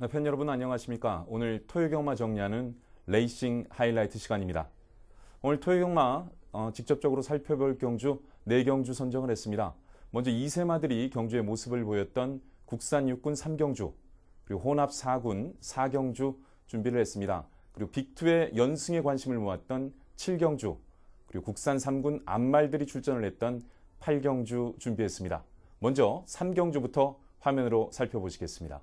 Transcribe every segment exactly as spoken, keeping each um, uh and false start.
네, 팬 여러분 안녕하십니까? 오늘 토요경마 정리하는 레이싱 하이라이트 시간입니다. 오늘 토요경마 어, 직접적으로 살펴볼 경주 네 경주 선정을 했습니다. 먼저 이세마들이 경주의 모습을 보였던 국산 육군 삼 경주, 그리고 혼합 사 군 사 경주 준비를 했습니다. 그리고 빅투의 연승에 관심을 모았던 칠 경주, 그리고 국산 삼 군 암말들이 출전을 했던 팔 경주 준비했습니다. 먼저 삼 경주부터 화면으로 살펴보시겠습니다.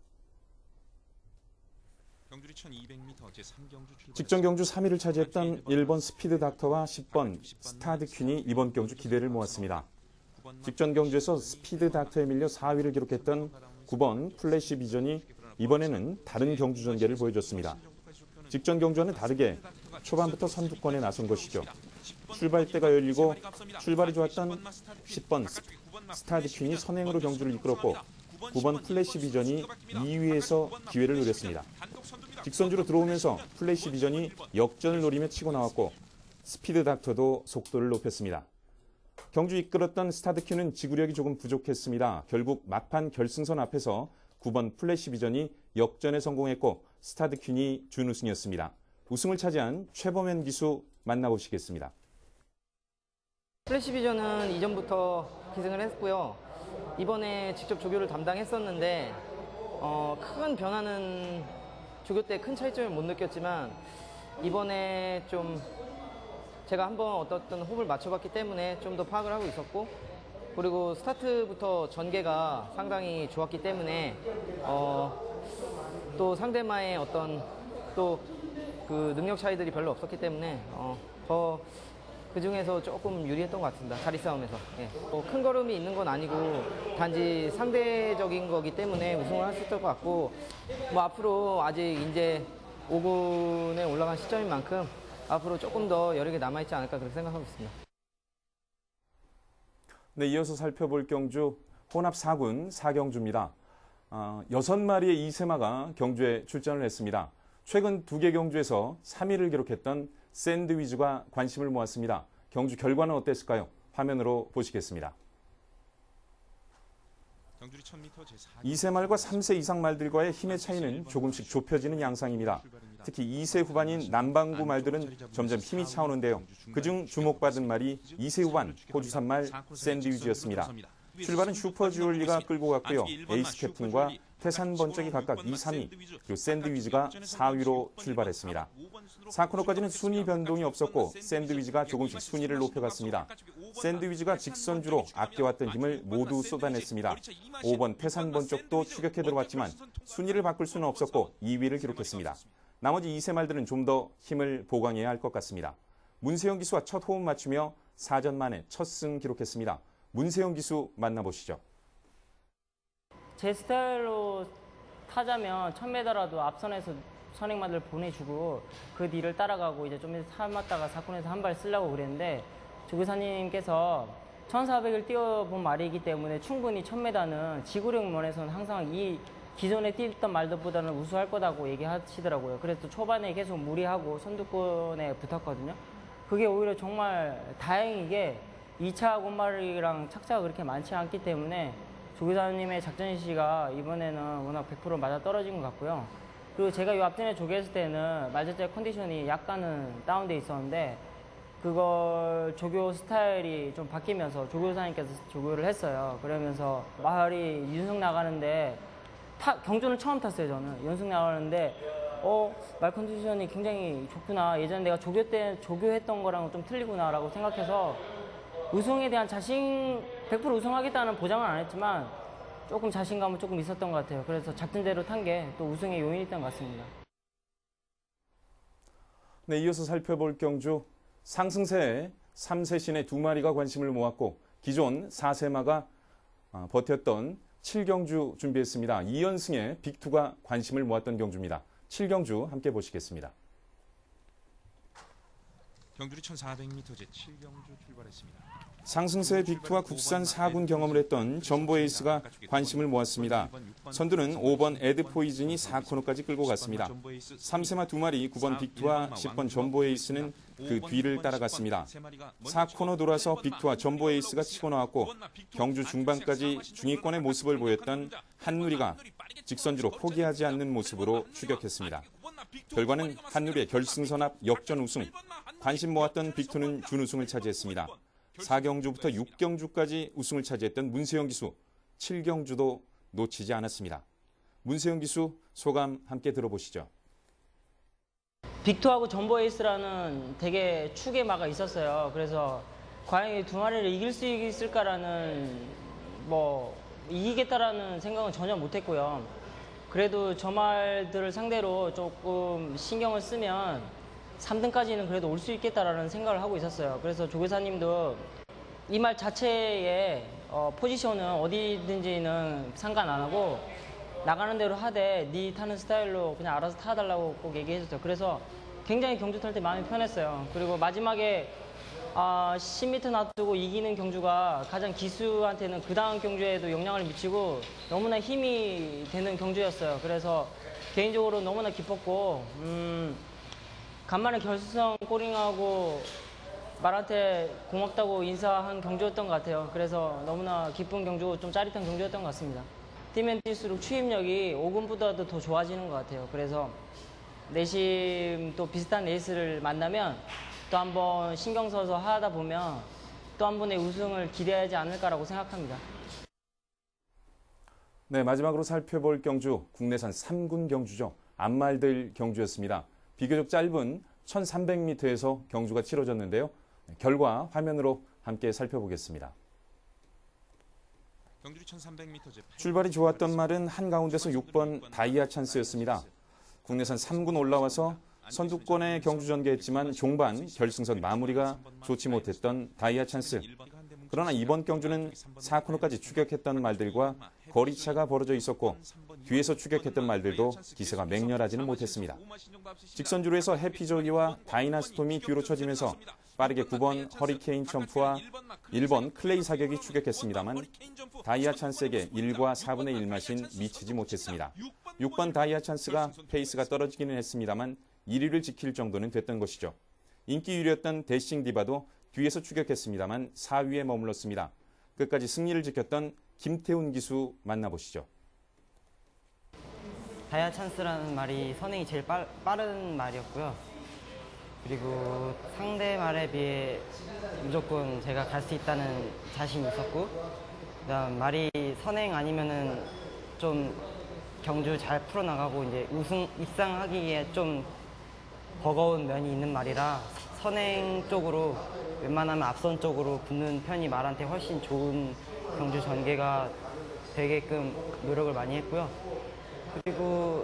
직전 경주 삼 위를 차지했던 일 번 스피드 닥터와 십 번 스타드 퀸이 이번 경주 기대를 모았습니다. 직전 경주에서 스피드 닥터에 밀려 사 위를 기록했던 구 번 플래시 비전이 이번에는 다른 경주 전개를 보여줬습니다. 직전 경주와는 다르게 초반부터 선두권에 나선 것이죠. 출발대가 열리고 출발이 좋았던 십 번 스타드 퀸이 선행으로 경주를 이끌었고 구 번 플래시 비전이 이 위에서 기회를 노렸습니다. 직선주로 들어오면서 플래시 비전이 역전을 노리며 치고 나왔고 스피드 닥터도 속도를 높였습니다. 경주 이끌었던 스타드 퀸은 지구력이 조금 부족했습니다. 결국 막판 결승선 앞에서 구 번 플래시 비전이 역전에 성공했고 스타드 퀸이 준우승이었습니다. 우승을 차지한 최범현 기수 만나보시겠습니다. 플래시 비전은 이전부터 기승을 했고요. 이번에 직접 조교를 담당했었는데 어, 큰 변화는 조교 때 큰 차이점을 못 느꼈지만 이번에 좀 제가 한번 어떤 호흡을 맞춰봤기 때문에 좀 더 파악을 하고 있었고, 그리고 스타트부터 전개가 상당히 좋았기 때문에 어, 또 상대마의 어떤 또 그 능력 차이들이 별로 없었기 때문에 어, 더 그 중에서 조금 유리했던 것 같습니다. 자리 싸움에서. 예. 뭐 큰 걸음이 있는 건 아니고 단지 상대적인 거기 때문에 우승을 할 수 있을 것 같고, 뭐 앞으로 아직 이제 오 군에 올라간 시점인 만큼 앞으로 조금 더 여력이 남아있지 않을까 그렇게 생각하고 있습니다. 네, 이어서 살펴볼 경주 혼합 사 군 사 경주입니다. 어, 여섯 마리의 이세마가 경주에 출전을 했습니다. 최근 두 개 경주에서 삼 위를 기록했던 샌드위즈가 관심을 모았습니다. 경주 결과는 어땠을까요? 화면으로 보시겠습니다. 이 세 말과 삼 세 이상 말들과의 힘의 차이는 조금씩 좁혀지는 양상입니다. 특히 이 세 후반인 남방구 말들은 점점 힘이 차오는데요. 그중 주목받은 말이 이 세 후반 호주 산말 샌드위즈였습니다. 출발은 슈퍼 주얼리가 끌고 갔고요. 에이스 캡틴과 태산 번쩍이 각각 이, 삼 위, 그리고 샌드위즈가 사 위로 출발했습니다. 사 코너까지는 순위 변동이 없었고 샌드위즈가 조금씩 순위를 높여갔습니다. 샌드위즈가 직선주로 아껴왔던 힘을 모두 쏟아냈습니다. 오 번 태산 번쩍도 추격해 들어왔지만 순위를 바꿀 수는 없었고 이 위를 기록했습니다. 나머지 이 세 말들은 좀 더 힘을 보강해야 할 것 같습니다. 문세영 기수와 첫 호흡 맞추며 사 전 만에 첫 승 기록했습니다. 문세영 기수 만나보시죠. 제 스타일로 타자면 천 미터라도 앞선에서 선행마들 보내주고 그 뒤를 따라가고 이제 좀 삼았다가 사 콘에서 한 발 쓰려고 그랬는데 조교사님께서 천사백을 뛰어본 말이기 때문에 충분히 천 미터는 지구력 면에서는 항상 이 기존에 뛰었던 말들보다는 우수할 거다고 얘기하시더라고요. 그래서 초반에 계속 무리하고 선두권에 붙었거든요. 그게 오히려 정말 다행이게 이 차 곤말이랑 착자가 그렇게 많지 않기 때문에 조교사님의 작전 지시가 이번에는 워낙 백 퍼센트 맞아 떨어진 것 같고요. 그리고 제가 이 앞전에 조교했을 때는 말자체 컨디션이 약간은 다운돼 있었는데 그걸 조교 스타일이 좀 바뀌면서 조교사님께서 조교를 했어요. 그러면서 말이 윤승 나가는데 타, 경주는 처음 탔어요. 저는 연승 나가는데 어, 말 컨디션이 굉장히 좋구나. 예전에 내가 조교 때 조교했던 거랑 좀 틀리구나 라고 생각해서 우승에 대한 자신, 백 퍼센트 우승하겠다는 보장은 안 했지만 조금 자신감은 조금 있었던 것 같아요. 그래서 작전대로 탄 게 또 우승의 요인이었던 것 같습니다. 네, 이어서 살펴볼 경주 상승세에 삼 세 신의 두 마리가 관심을 모았고 기존 사 세마가 버텼던 칠 경주 준비했습니다. 이 연승에 빅투가 관심을 모았던 경주입니다. 칠 경주 함께 보시겠습니다. 경주리 천사백 미터 제칠 경주 출발했습니다. 상승세의 빅투와 국산 사 군 경험을 했던 전보 에이스가 관심을 모았습니다. 선두는 오 번 에드 포이즌이 사 코너까지 끌고 갔습니다. 삼 세마 두 마리 구 번 빅투와 십 번 전보 에이스는 그 뒤를 따라갔습니다. 사 코너 돌아서 빅투와 전보 에이스가 치고 나왔고 경주 중반까지 중위권의 모습을 보였던 한누리가 직선주로 포기하지 않는 모습으로 추격했습니다. 결과는 한누리의 결승선 앞 역전 우승, 관심 모았던 빅투는 준우승을 차지했습니다. 사 경주부터 육 경주까지 우승을 차지했던 문세영 기수, 칠 경주도 놓치지 않았습니다. 문세영 기수 소감 함께 들어보시죠. 빅투하고 전보 에이스라는 되게 축의 마가 있었어요. 그래서 과연 이 두 마리를 이길 수 있을까라는, 뭐 이기겠다라는 생각은 전혀 못했고요. 그래도 저 말들을 상대로 조금 신경을 쓰면 삼 등까지는 그래도 올 수 있겠다라는 생각을 하고 있었어요. 그래서 조교사님도 이 말 자체에 어, 포지션은 어디든지는 상관 안 하고 나가는 대로 하되 네 타는 스타일로 그냥 알아서 타달라고 꼭 얘기해줬어요. 그래서 굉장히 경주 탈 때 마음이 편했어요. 그리고 마지막에 아, 십 미터 놔두고 이기는 경주가 가장 기수한테는 그 다음 경주에도 영향을 미치고 너무나 힘이 되는 경주였어요. 그래서 개인적으로 너무나 기뻤고 음, 간만에 결승선 꼬링하고 말한테 고맙다고 인사한 경주였던 것 같아요. 그래서 너무나 기쁜 경주고 좀 짜릿한 경주였던 것 같습니다. 뛰면 뛸수록 추임력이 오 군보다도 더 좋아지는 것 같아요. 그래서 내심 또 비슷한 레이스를 만나면 또 한번 신경 써서 하다 보면 또 한 번의 우승을 기대하지 않을까라고 생각합니다. 네, 마지막으로 살펴볼 경주, 국내산 삼 군 경주죠. 안말들 경주였습니다. 비교적 짧은 천삼백 미터에서 경주가 치러졌는데요. 결과 화면으로 함께 살펴보겠습니다. 출발이 좋았던 말은 한가운데서 육 번 다이아 찬스였습니다. 국내산 삼 군 올라와서 선두권에 경주 전개했지만 종반 결승선 마무리가 좋지 못했던 다이아 찬스. 그러나 이번 경주는 사 코너까지 추격했던 말들과 거리차가 벌어져 있었고 뒤에서 추격했던 말들도 기세가 맹렬하지는 못했습니다. 직선주로에서 해피조이와 다이나스톰이 뒤로 쳐지면서 빠르게 구 번 허리케인 점프와 일 번 클레이 사격이 추격했습니다만 다이아 찬스에게 일과 사분의 일 마신 미치지 못했습니다. 육 번 다이아 찬스가 페이스가 떨어지기는 했습니다만 일 위를 지킬 정도는 됐던 것이죠. 인기 유리였던 대싱 디바도 뒤에서 추격했습니다만 사 위에 머물렀습니다. 끝까지 승리를 지켰던 김태훈 기수 만나보시죠. 다이아 찬스라는 말이 선행이 제일 빠, 빠른 말이었고요. 그리고 상대 말에 비해 무조건 제가 갈 수 있다는 자신이 있었고, 그다음 말이 선행 아니면은 좀 경주 잘 풀어나가고 이제 우승 입상하기에 좀 버거운 면이 있는 말이라 선행 쪽으로 웬만하면 앞선 쪽으로 붙는 편이 말한테 훨씬 좋은 경주 전개가 되게끔 노력을 많이 했고요. 그리고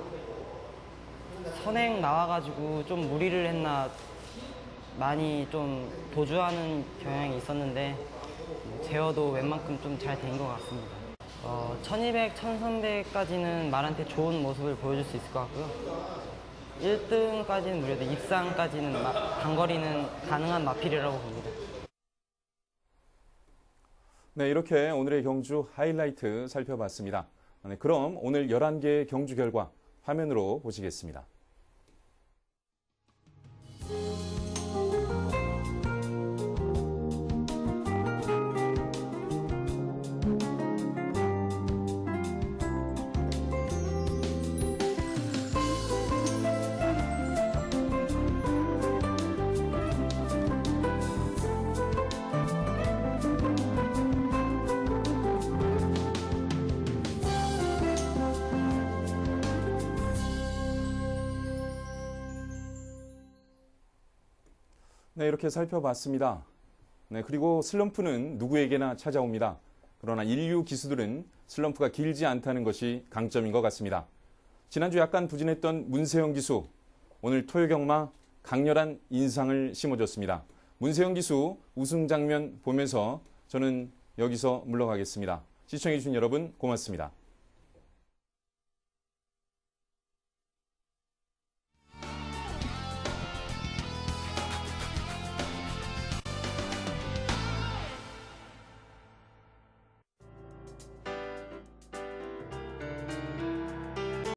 선행 나와가지고 좀 무리를 했나 많이 좀 도주하는 경향이 있었는데 제어도 웬만큼 좀 잘 된 것 같습니다. 어, 천이백, 천삼백까지는 말한테 좋은 모습을 보여줄 수 있을 것 같고요. 일 등까지는 무려도 입상까지는 단거리는 가능한 마필이라고 봅니다. 네, 이렇게 오늘의 경주 하이라이트 살펴봤습니다. 네, 그럼 오늘 열한 개의 경주 결과 화면으로 보시겠습니다. 네, 이렇게 살펴봤습니다. 네, 그리고 슬럼프는 누구에게나 찾아옵니다. 그러나 인류 기수들은 슬럼프가 길지 않다는 것이 강점인 것 같습니다. 지난주 약간 부진했던 문세영 기수, 오늘 토요경마 강렬한 인상을 심어줬습니다. 문세영 기수 우승 장면 보면서 저는 여기서 물러가겠습니다. 시청해주신 여러분 고맙습니다.